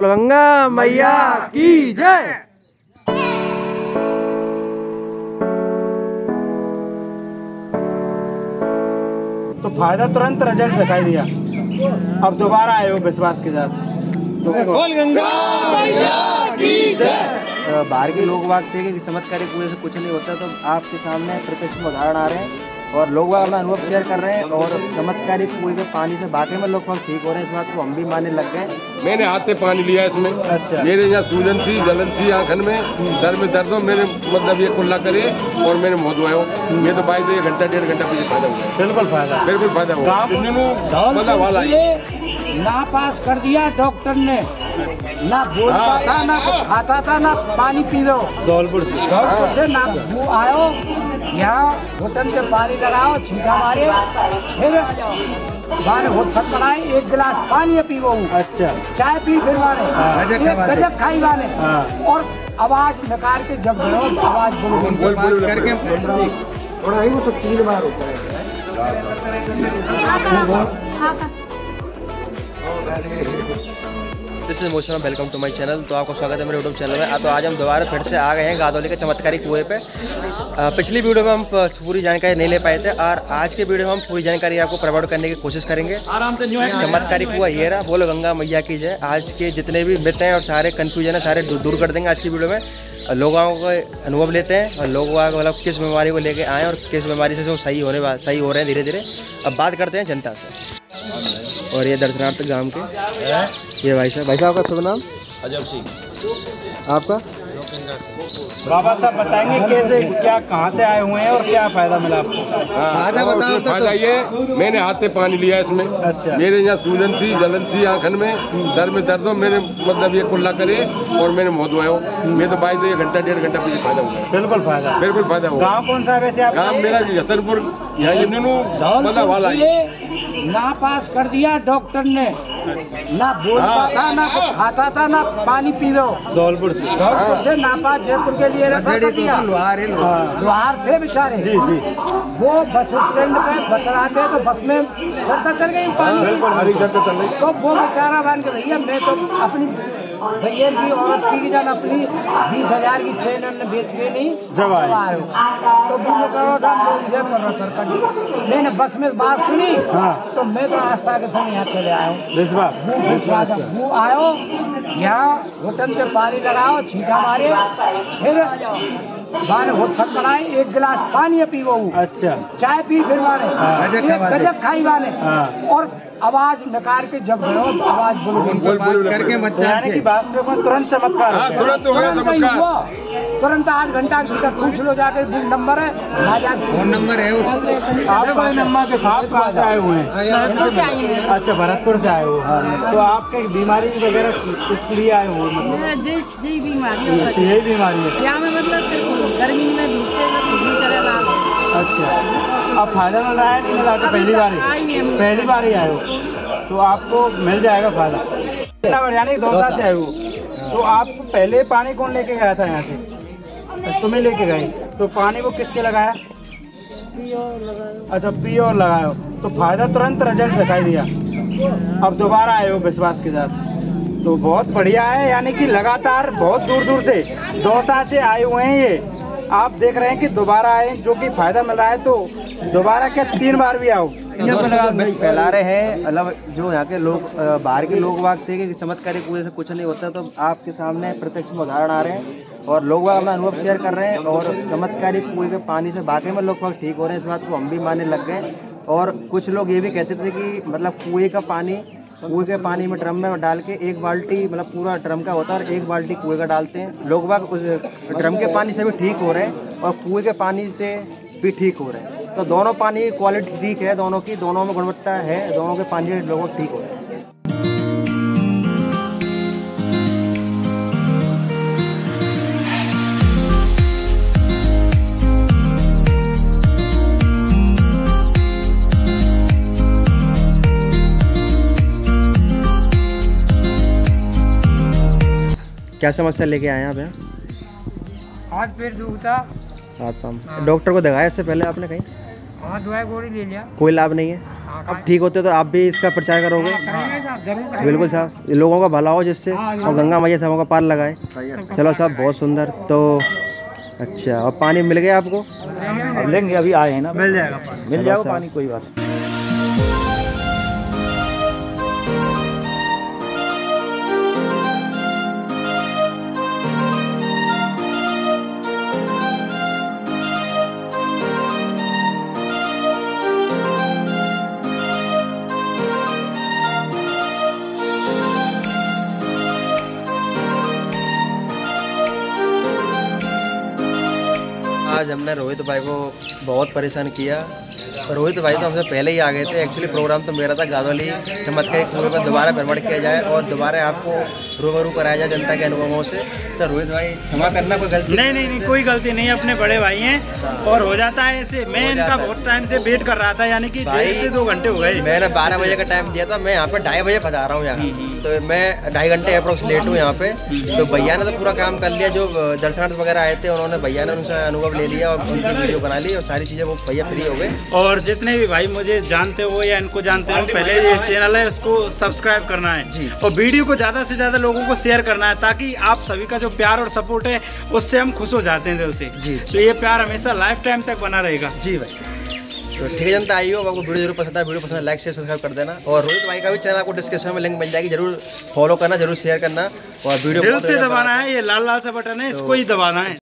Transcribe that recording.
गंगा मैया की जय। तो फायदा तुरंत रिजल्ट दिखाई दिया, अब दोबारा आए हो विश्वास के साथ। तो बोल गंगा मैया की जय। बाहर के लोग बाग थे कि चमत्कारी कुएं से कुछ नहीं होता, तो आपके सामने प्रत्यक्ष उदाहरण आ रहे हैं और लोग बाग अपना अनुभव शेयर कर रहे हैं और चमत्कारी कुएं के पानी से वाकई में लोग ठीक हो रहे हैं। इस बात को हम भी मानने लग गए। मैंने हाथ से पानी लिया इसमें। अच्छा। मेरे यहाँ सूजन थी, जलन थी आंखन में, सर में दर्द हो, मेरे मतलब ये कुल्ला करे और मैंने मुँह धोया हो। ये तो बाइक एक घंटा 1.5 घंटा मुझे फायदा हुआ। बिल्कुल फायदा हुआ। मतलब वाला ना पास कर दिया डॉक्टर ने, ना बोलता था, ना खाता था, ना पानी पी लो। धौलपुर से ना वो आयो यहाँ होटल से पानी लगाओ, छींटा मारे, फिर माने होट फटफड़ाए, 1 गिलास पानी पी वो। अच्छा। चाय पी, फिर माने गजब खाई माने। और आवाज निकाल के जब आवाज बोल करके वो तो 3 बार होता है। This is motion, welcome to my channel. तो आपका स्वागत है मेरे यूट्यूब चैनल में। तो आज हम दोबारा फिर से आ गए हैं गादौली के चमत्कारी कुएं पे। पिछली वीडियो में हम पूरी जानकारी नहीं ले पाए थे और आज के वीडियो में हम पूरी जानकारी आपको प्रोवाइड करने की कोशिश करेंगे। चमत्कारी कुआं ये रहा, बोलो गंगा मैया की जय। आज के जितने भी मिथ हैं और सारे कन्फ्यूजन है सारे दूर कर देंगे आज की वीडियो में। लोगों को अनुभव लेते हैं और लोग मतलब किस बीमारी को लेके आए और किस बीमारी से जो सही हो रहे हैं धीरे धीरे। अब बात करते हैं जनता से। और ये दर्शनार्थ गांव के ये भाई साहब का शुभ नाम? अजब सिंह। आपका? बाबा साहब बताएंगे कैसे क्या कहाँ से आए हुए हैं और क्या फायदा मिला आपको? फायदा ये, मैंने हाथ से पानी लिया इसमें। अच्छा। मेरे यहाँ सूजन थी, जलन थी आंखन में, सर में दर्द हो, मेरे मतलब ये कुल्ला करे और मैंने मुँह धोया हो। मैं तो बाइक 1 घंटा 1.5 घंटा मुझे फायदा हुआ। बिल्कुल फायदा हुआ। गाँव कौन सा है वैसे आप? गाँव मेरा हसनपुर, यहाँ मतलब वाला ना पास कर दिया डॉक्टर ने, ना बोलता था, ना खाता था, ना पानी पी लो। धौलपुर से नापा जयपुर के लिए रखा दिया। लोहार थे बेचारे। जी। वो बस स्टैंड पे बस आते तो बस में चलता चल गई पानी। बिल्कुल तो वो बेचारा मान के भैया मैं तो अपनी भैया की औरत की जान अपनी 20,000 की चेन बेच के नहीं जब आए तो मैंने बस में बात सुनी। तो मैं तो आस्था के संग यहाँ चले आया हूँ। वो आयो यहाँ होटल से पानी लगाओ, छींटा मारे, फिर माने होट फटफड़ाए, 1 गिलास पानी पी वो। अच्छा। चाय पी, फिर माने गजब खाई माने। और आवाज निकाल के जब आवाज बोल करके मचाने की बात में तुरंत चमत्कार तुरंत 8 घंटा के भीतर पूछ लो जाके। नंबर है, फोन नंबर है नंबर के साथ। कहाँ से आए हुए हैं? अच्छा, भरतपुर से आए हो। तो आपके बीमारी वगैरह किस लिए आए हो? मतलब यही बीमारी है क्या में, मतलब गर्मी में धूपते अच्छा। अब फायदा मिल रहा है कि मिला? पहली बार ही आए हो तो आपको मिल जाएगा फायदा। यानी 2 साल से आए हो तो आपको पहले पानी कौन लेके गया था यहाँ से? तुम्हें लेके गए। तो पानी वो किसके लगाया? अच्छा, पियो और लगाए हो। तो फायदा तुरंत रिजल्ट दिखाई दिया, अब दोबारा आए हो विश्वास के साथ। तो बहुत बढ़िया है, यानी कि लगातार बहुत दूर से 2 साल से आए हुए हैं ये। आप देख रहे हैं कि दोबारा आए, जो कि फायदा मिल रहा है। तो दोबारा क्या 3 बार भी आओ? फैला रहे हैं मतलब जो यहाँ के लोग बाहर के लोग बाग थे कि चमत्कारी कुएं से कुछ नहीं होता, तो आपके सामने प्रत्यक्ष उदाहरण आ रहे हैं और लोग अपना अनुभव शेयर कर रहे हैं और चमत्कारी कुएं के पानी से वाकई में लोग ठीक हो रहे हैं। इस बात को हम भी मानने लग गए। और कुछ लोग ये भी कहते थे कि मतलब कुएं के पानी में ड्रम में डाल के 1 बाल्टी मतलब पूरा ड्रम का होता है और 1 बाल्टी कुएं का डालते हैं। लोग बाग उस ड्रम के पानी से भी ठीक हो रहे हैं और कुएं के पानी से भी ठीक हो रहे हैं। तो दोनों पानी की क्वालिटी ठीक है, दोनों में गुणवत्ता है, दोनों के पानी लोगों ठीक हो रहे हैं। क्या समस्या लेके आए हैं आप यहाँ? आज पेट दुखता। डॉक्टर को दिखाया इससे पहले आपने कहीं? हाँ, दवाई गोली ले लिया, कोई लाभ नहीं है। अब ठीक होते तो आप भी इसका प्रचार करोगे? बिल्कुल साहब, लोगों का भला हो जिससे, और गंगा मैया सबों का पार लगाए। चलो साहब, बहुत सुंदर। तो अच्छा, और पानी मिल गया आपको? अब लेंगे, अभी आए हैं ना, मिल जाएगा पानी, कोई बात नहीं। आज हमने रोहित भाई को बहुत परेशान किया। रोहित भाई तो हमसे पहले ही आ गए थे। एक्चुअली प्रोग्राम तो मेरा था गादोली चमत्कारी कुएं पर दोबारा भ्रमण किया जाए और दोबारा आपको रूबरू कराया जाए जनता के अनुभवों से। तो रोहित भाई क्षमा करना, कोई गलती नहीं, कोई गलती नहीं, अपने बड़े भाई हैं और हो जाता है ऐसे। मैं इनका बहुत टाइम से वेट कर रहा था, यानी कि 1.5 से 2 घंटे हो गए। मैंने 12 बजे का टाइम दिया था, मैं यहाँ पे 2:30 बजे पधार रहा हूँ यहाँ, तो मैं 2.5 घंटे अप्रोक्स लेट हूँ यहाँ पे। तो भैया ने तो पूरा काम कर लिया, जो दर्शनार्थी वगैरह आए थे उन्होंने, भैया ने उनसे अनुभव ले लिया और उनकी वीडियो बना ली और सारी चीज़ें वो भैया फ्री हो गए। और जितने भी भाई मुझे जानते हो या इनको जानते हो, पहले ये चैनल है उसको सब्सक्राइब करना है जी, और वीडियो को ज़्यादा से ज़्यादा लोगों को शेयर करना है, ताकि आप सभी का जो प्यार और सपोर्ट है उससे हम खुश हो जाते हैं दिल से जी। तो ये प्यार हमेशा लाइफ टाइम तक बना रहेगा जी भाई। तो ठीक है जनता, आई हो, आपको वीडियो जरूर पसंद है, वीडियो पसंद है लाइक शेयर सब्सक्राइब कर देना। और रोहित भाई का भी चैनल आपको डिस्क्रिप्शन में लिंक मिल जाएगी, जरूर फॉलो करना, जरूर शेयर करना और वीडियो दिल से दबाना है, ये लाल लाल सा बटन है, इसको ही दबाना है।